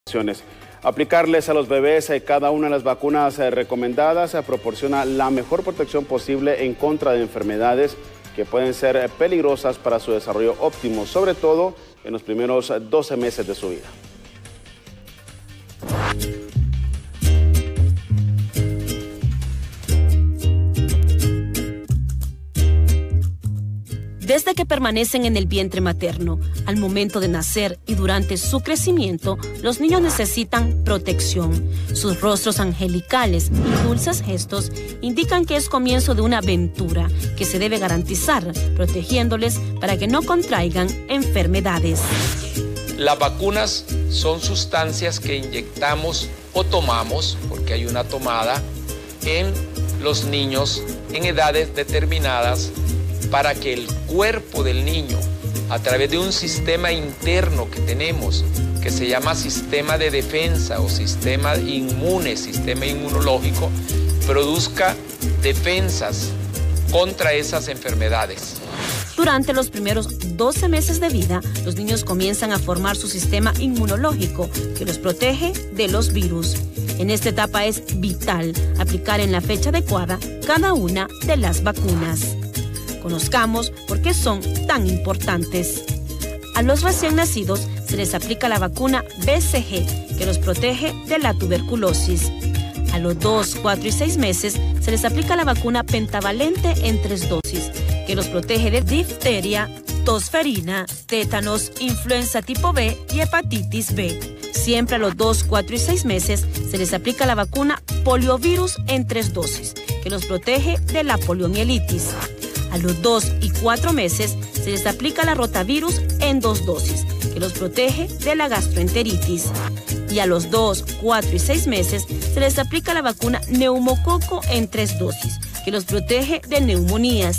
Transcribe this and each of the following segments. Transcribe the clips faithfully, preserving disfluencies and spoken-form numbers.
Aplicarles a los bebés eh, cada una de las vacunas eh, recomendadas eh, proporciona la mejor protección posible en contra de enfermedades que pueden ser eh, peligrosas para su desarrollo óptimo, sobre todo en los primeros eh, doce meses de su vida. Desde que permanecen en el vientre materno, al momento de nacer y durante su crecimiento, los niños necesitan protección. Sus rostros angelicales y dulces gestos indican que es comienzo de una aventura que se debe garantizar, protegiéndoles para que no contraigan enfermedades. Las vacunas son sustancias que inyectamos o tomamos, porque hay una tomada, en los niños en edades determinadas, para que el cuerpo del niño, a través de un sistema interno que tenemos, que se llama sistema de defensa o sistema inmune, sistema inmunológico, produzca defensas contra esas enfermedades. Durante los primeros doce meses de vida, los niños comienzan a formar su sistema inmunológico que los protege de los virus. En esta etapa es vital aplicar en la fecha adecuada cada una de las vacunas. Conozcamos por qué son tan importantes. A los recién nacidos se les aplica la vacuna B C G, que los protege de la tuberculosis. A los dos, cuatro y seis meses se les aplica la vacuna pentavalente en tres dosis, que los protege de difteria, tosferina, tétanos, influenza tipo B y hepatitis B. Siempre a los dos, cuatro y seis meses se les aplica la vacuna poliovirus en tres dosis, que los protege de la poliomielitis. A los dos y cuatro meses se les aplica la rotavirus en dos dosis, que los protege de la gastroenteritis. Y a los dos, cuatro y seis meses se les aplica la vacuna neumococo en tres dosis, que los protege de neumonías.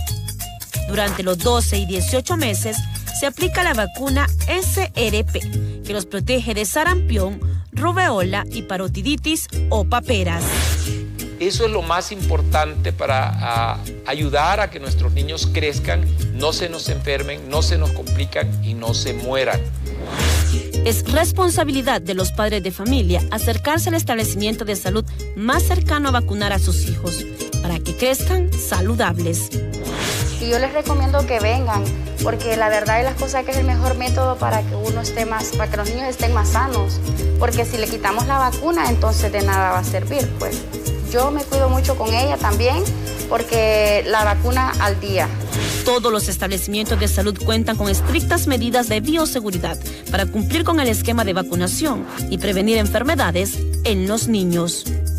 Durante los doce y dieciocho meses se aplica la vacuna S R P, que los protege de sarampión, rubeola y parotiditis o paperas. Eso es lo más importante para a, ayudar a que nuestros niños crezcan, no se nos enfermen, no se nos complican y no se mueran. Es responsabilidad de los padres de familia acercarse al establecimiento de salud más cercano a vacunar a sus hijos para que crezcan saludables. Y yo les recomiendo que vengan, porque la verdad es las cosas que es el mejor método para que uno esté más, para que los niños estén más sanos. Porque si le quitamos la vacuna, entonces de nada va a servir, pues. Yo me cuido mucho con ella también, porque la vacuna al día. Todos los establecimientos de salud cuentan con estrictas medidas de bioseguridad para cumplir con el esquema de vacunación y prevenir enfermedades en los niños.